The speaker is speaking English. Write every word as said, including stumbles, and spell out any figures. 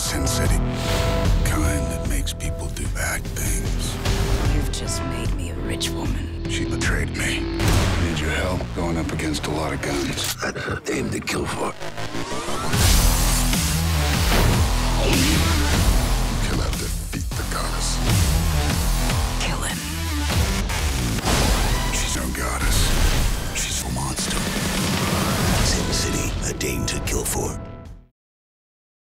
Sin City. Kind that makes people do bad things. You've just made me a rich woman. She betrayed me. Need your help going up against a lot of guns. That's a name to kill for.